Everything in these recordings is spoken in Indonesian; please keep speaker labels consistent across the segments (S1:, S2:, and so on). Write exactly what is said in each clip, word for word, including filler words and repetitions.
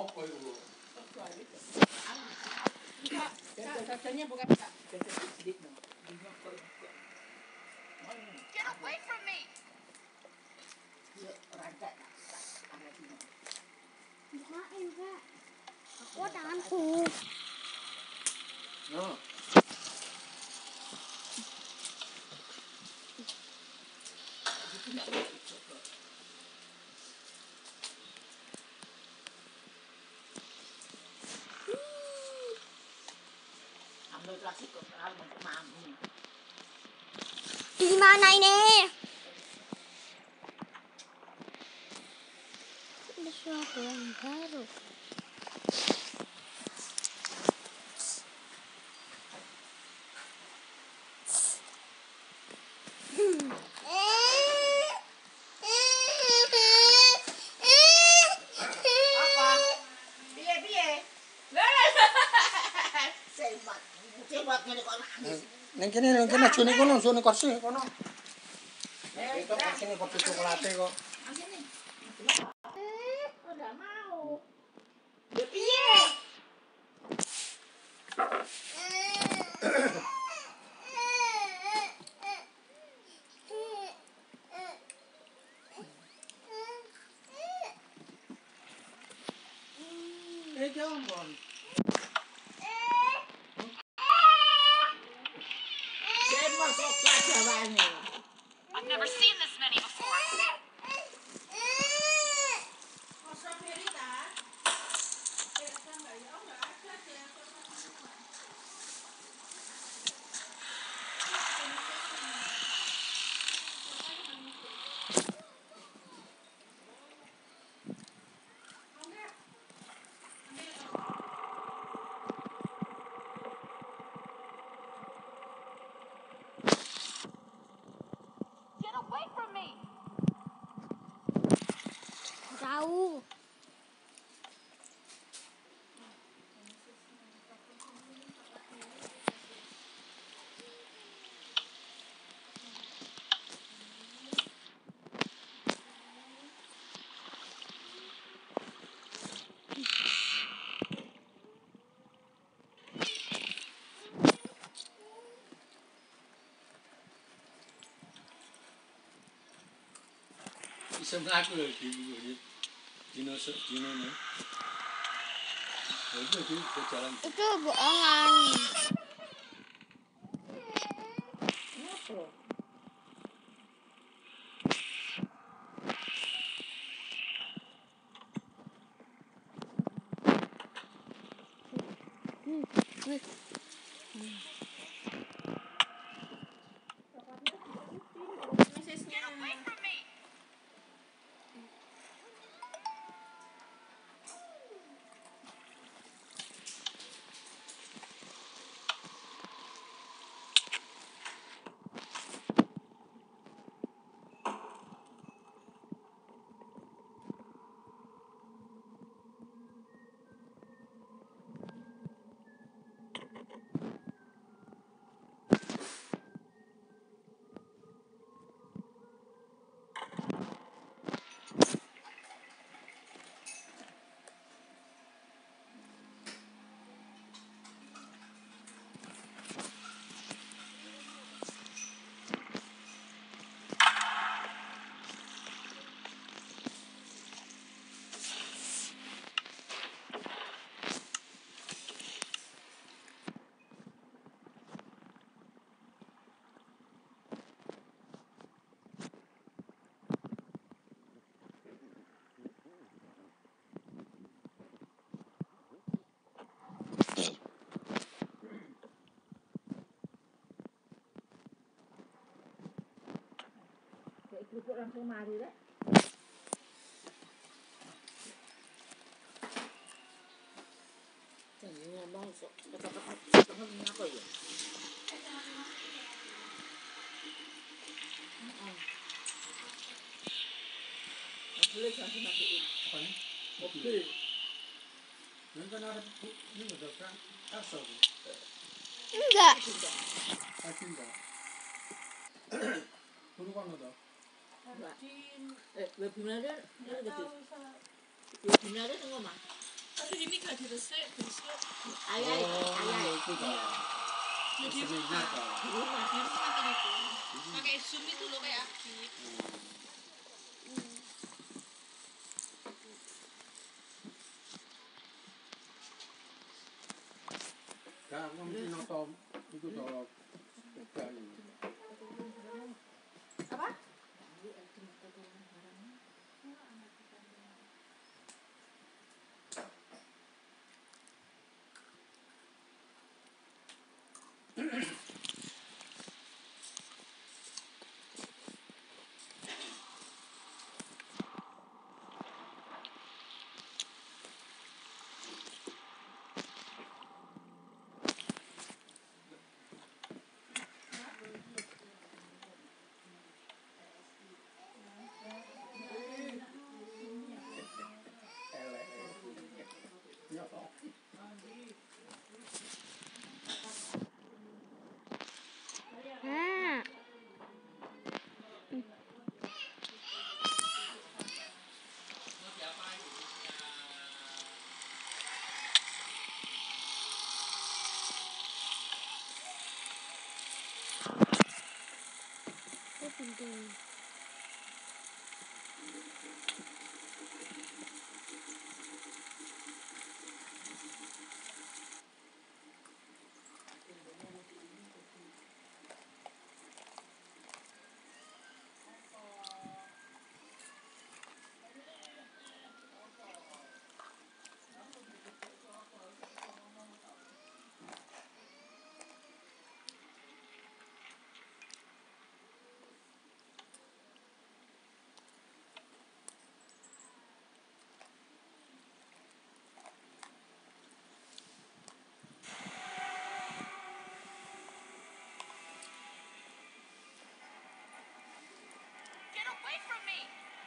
S1: apa itu?
S2: Satunya bukan tak.
S3: Get away from me!
S4: Bukain kak. Aku tanganku.
S1: No.
S2: Ambil plastik kok terlalu untuk mami.
S4: Di mana ini? Ada sesuatu yang baru.
S2: Apa? Biye biye. Sebat, sebat ngene kok nangis.
S1: Neng kene neng kene jone kono, jone kursi kono. Itu kursi ini kopi coklat kok.
S2: Sini. Udah mau. Ya piye?
S1: Eh jangan.
S2: Semua coklat jawane.
S3: I've never seen this many before. Get away from me!
S4: Tahu.
S1: Bisa mlaku lho di dino dino ne. Itu di jalan.
S4: Itu bohongan.
S2: Apa?
S4: Hmm. Wih.
S3: Get away from me!
S2: Kerupuk langsung mari deh. Ini ngomong sok kata-kata apa ya? Boleh kasih masukin.
S1: Apa nih?
S2: Mobil.
S1: Yang kan ada ini udah kan kasar.
S4: Enggak.
S1: Pasti enggak. Dulu kan udah.
S2: Eh, webinar dia, dia kecil. Webinar dia tengok mah. Tapi ini gak diresik, besok.
S1: Oh,
S2: Ayai, ayai.
S1: itu dah.
S2: Ya di
S1: Seminar
S2: rumah.
S1: dah.
S2: Di rumah, di rumah kan itu. Pakai Zoom itu loh kayak aktif.
S1: Dah, mungkin nonton itu dah. Sekali.
S2: Apa?
S1: Ya, toh.
S4: Nah. Itu penting.
S3: Get away from me!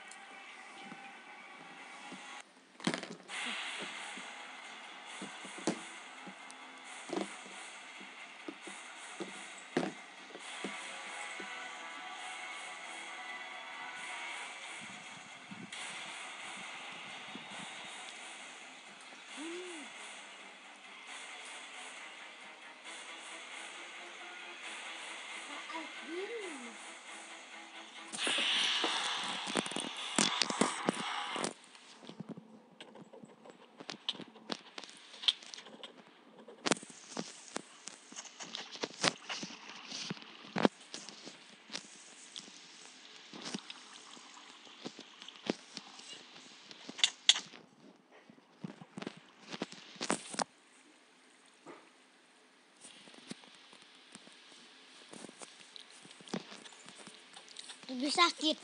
S4: Lebih sakit.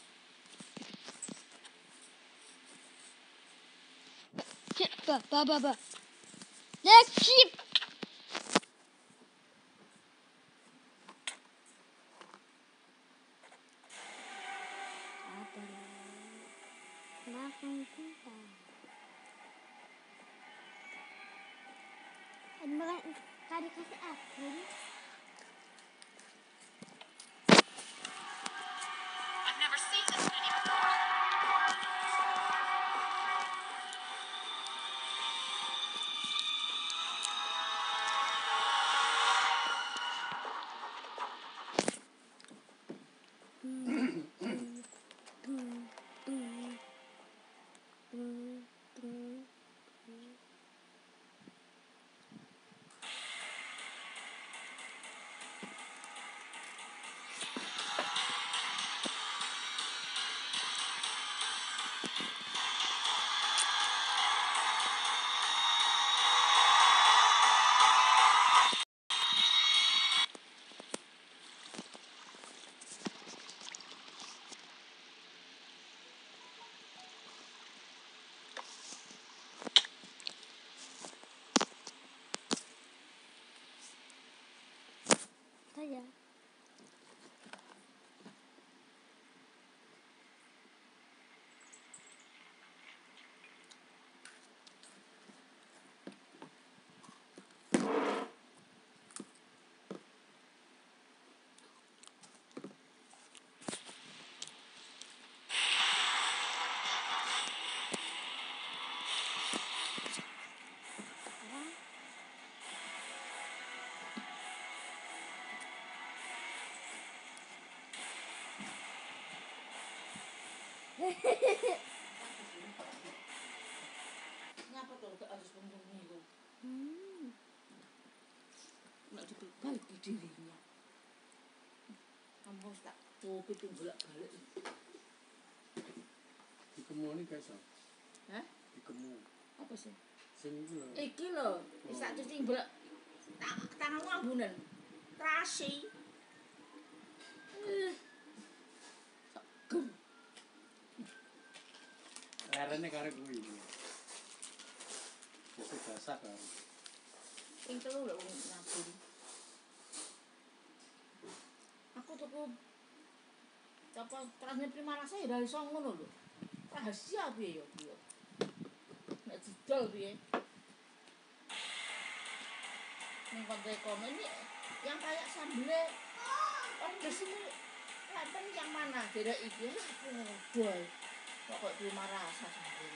S4: Ba, ba, ba, ba. Let's keep. Makan kita. Ada makan kari kasih asin.
S3: I've never seen this many before.
S4: Saja.
S2: Ngapa tuh harus membunuh itu?
S4: Hmm.
S2: Nggak diperbaiki dirinya. Kamu harus tak coba itu bolak-balik.
S1: Dikemu ini guys.
S2: Hah?
S1: Dikemu.
S2: Apa sih?
S1: Sing iki lho.
S2: Iki lho, wis tak cuci bolak. Tak tanganmu ambunan. Trasi. Eh. Gem.
S1: Larene kare kuwi. Wis basah kan.
S2: Sing telu lho wong nabung. Aku tuku apa transnya Prima Rasa ya dari iso ngono lho. Rahasia piye ya piye. Nek didol piye. Ning konco kono ini yang kayak sambelnya orang di sini lempen yang mana? Beda iki lah aku ngobrol. Kok Prima Rasa sambel.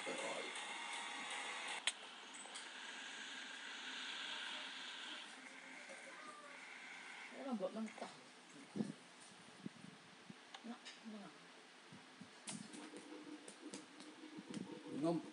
S2: Ora mbok mentah. Nak, nah.
S1: Ngom